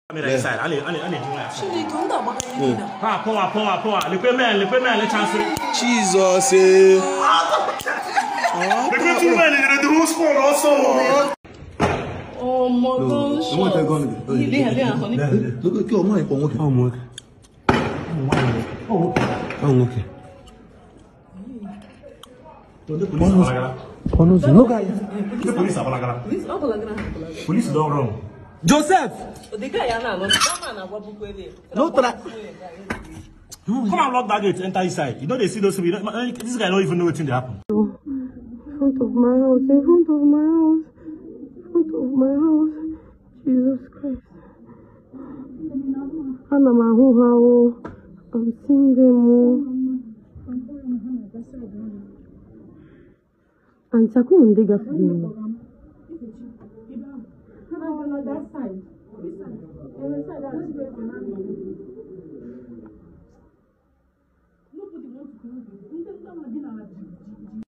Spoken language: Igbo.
Camera inside. Allez. Jesus. Oh my gosh. Look at your mic. Police don't wrong. Joseph! No try. Come and lock that gate, enter inside. You know they see those people. This guy don't even know what's in the happen. In front of my house. Jesus Christ. I'm seeing them. And Chaku and Digga for you. That side. Nobody wants to come.